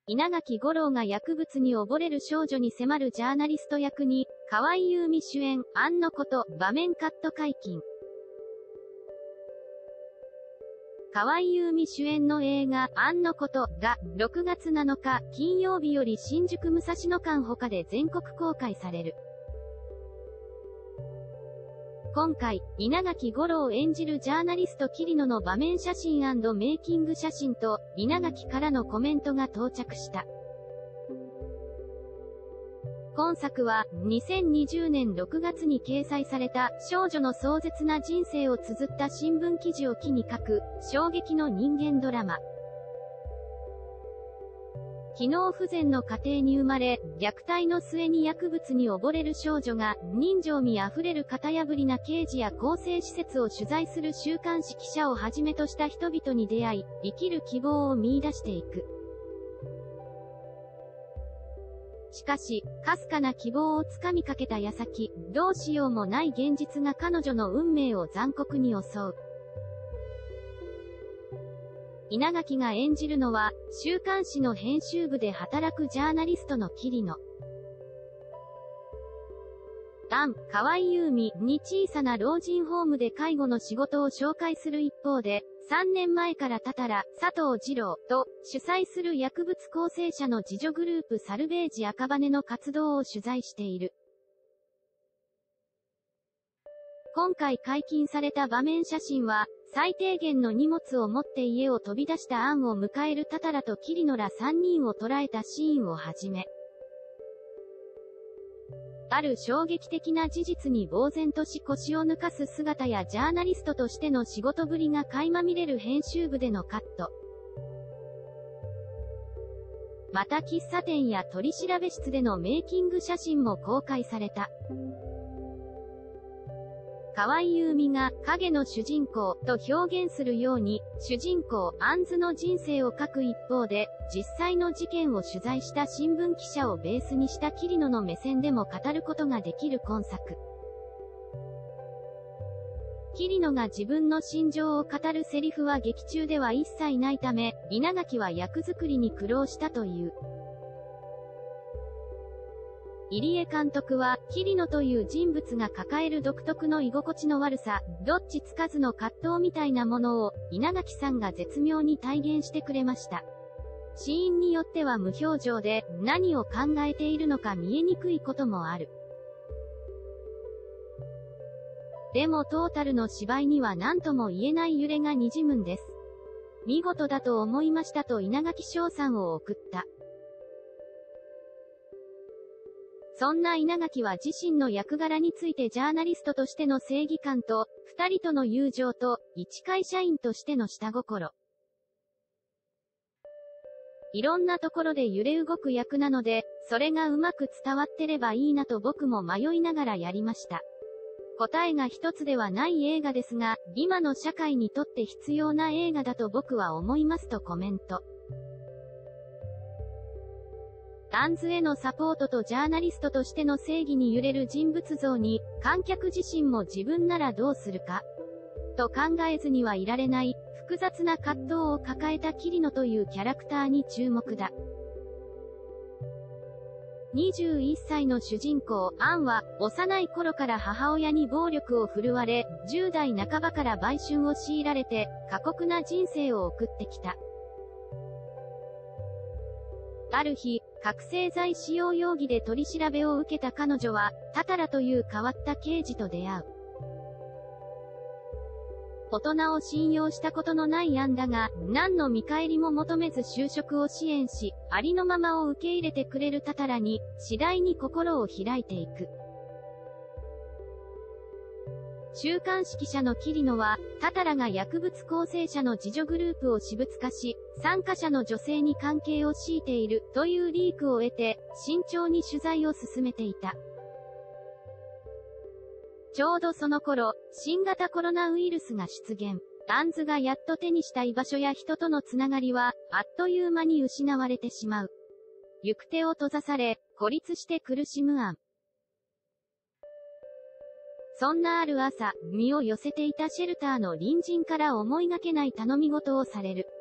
稲垣吾郎が薬物に溺れる少女に迫るジャーナリスト役に、河合優美主演、杏のこと、場面カット解禁。河合優美主演の映画、杏のこと、が、6月7日、金曜日より新宿武蔵野間他で全国公開される。今回、稲垣吾郎を演じるジャーナリスト桐野の場面写真&メイキング写真と、稲垣からのコメントが到着した。今作は、2020年6月に掲載された、少女の壮絶な人生を綴った新聞記事を機に書く、衝撃の人間ドラマ。機能不全の家庭に生まれ、虐待の末に薬物に溺れる少女が、人情味あふれる型破りな刑事や更生施設を取材する週刊誌記者をはじめとした人々に出会い、生きる希望を見出していく。しかし、かすかな希望をつかみかけた矢先、どうしようもない現実が彼女の運命を残酷に襲う。稲垣が演じるのは、週刊誌の編集部で働くジャーナリストの桐野。河合優美に小さな老人ホームで介護の仕事を紹介する一方で、3年前から佐藤二郎と主催する薬物更生者の自助グループサルベージ赤羽の活動を取材している。今回解禁された場面写真は、最低限の荷物を持って家を飛び出した杏を迎える多々と桐野ら3人を捉えたシーンをはじめ、ある衝撃的な事実に呆然とし腰を抜かす姿やジャーナリストとしての仕事ぶりが垣間見れる編集部でのカット。また喫茶店や取調室でのメイキング写真も公開された。河合優美が影の主人公と表現するように、主人公杏の人生を書く一方で、実際の事件を取材した新聞記者をベースにした桐野の目線でも語ることができる今作。桐野が自分の心情を語るセリフは劇中では一切ないため、稲垣は役作りに苦労したという。入江監督は、桐野という人物が抱える独特の居心地の悪さ、どっちつかずの葛藤みたいなものを、稲垣さんが絶妙に体現してくれました。シーンによっては無表情で、何を考えているのか見えにくいこともある。でもトータルの芝居には何とも言えない揺れが滲むんです。見事だと思いましたと稲垣翔さんを送った。そんな稲垣は自身の役柄についてジャーナリストとしての正義感と、二人との友情と、一会社員としての下心。いろんなところで揺れ動く役なので、それがうまく伝わってればいいなと僕も迷いながらやりました。答えが一つではない映画ですが、今の社会にとって必要な映画だと僕は思いますとコメント。杏へのサポートとジャーナリストとしての正義に揺れる人物像に、観客自身も自分ならどうするか、と考えずにはいられない、複雑な葛藤を抱えた桐野というキャラクターに注目だ。21歳の主人公、杏は、幼い頃から母親に暴力を振るわれ、10代半ばから売春を強いられて、過酷な人生を送ってきた。ある日、覚醒剤使用容疑で取り調べを受けた彼女は、多々という変わった刑事と出会う。大人を信用したことのない杏だが、何の見返りも求めず就職を支援し、ありのままを受け入れてくれる多々に、次第に心を開いていく。週刊誌記者の桐野は、多々が薬物更生者の自助グループを私物化し、参加者の女性に関係を強いているというリークを得て、慎重に取材を進めていた。ちょうどその頃、新型コロナウイルスが出現。杏がやっと手にした居場所や人とのつながりは、あっという間に失われてしまう。行く手を閉ざされ、孤立して苦しむ杏。そんなある朝、身を寄せていたシェルターの隣人から思いがけない頼み事をされる。